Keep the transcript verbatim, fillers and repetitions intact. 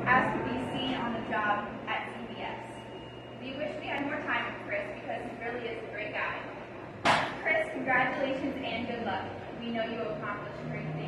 as can be seen on the job at C V S. We wish we had more time with Chris because he really is a great guy. Chris, congratulations and good luck. We know you will accomplish great things.